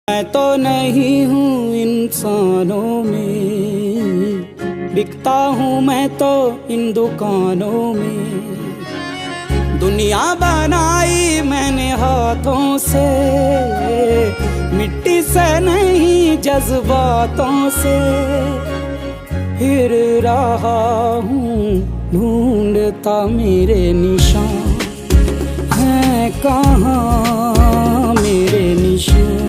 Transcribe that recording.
मैं तो नहीं हूँ इंसानों में, बिकता हूँ मैं तो इन दुकानों में। दुनिया बनाई मैंने हाथों से, मिट्टी से नहीं जज्बातों से। फिर रहा हूँ ढूंढता मेरे निशान हैं कहाँ मेरे निशान।